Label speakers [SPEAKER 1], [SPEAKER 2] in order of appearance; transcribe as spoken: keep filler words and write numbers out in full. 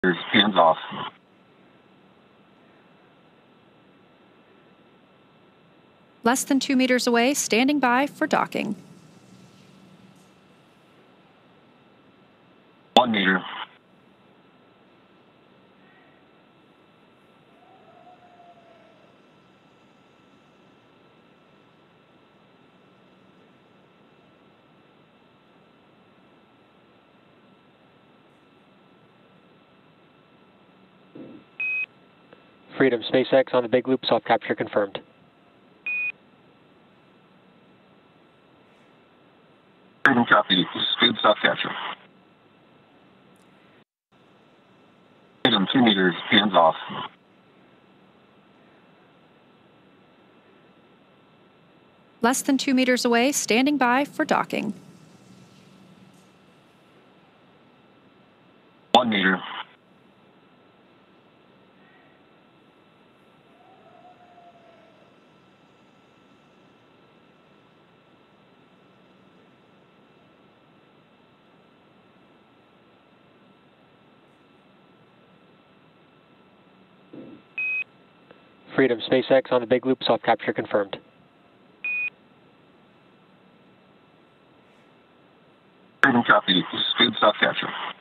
[SPEAKER 1] Hands off.
[SPEAKER 2] Less than two meters away, standing by for docking.
[SPEAKER 1] One meter.
[SPEAKER 3] Freedom, SpaceX on the big loop, soft capture confirmed.
[SPEAKER 1] Freedom copy. Speed soft capture. Freedom two meters. Hands off.
[SPEAKER 2] Less than two meters away, standing by for docking.
[SPEAKER 1] One meter.
[SPEAKER 3] Freedom, SpaceX on the big loop, soft capture confirmed.
[SPEAKER 1] Freedom copy. Speed soft capture.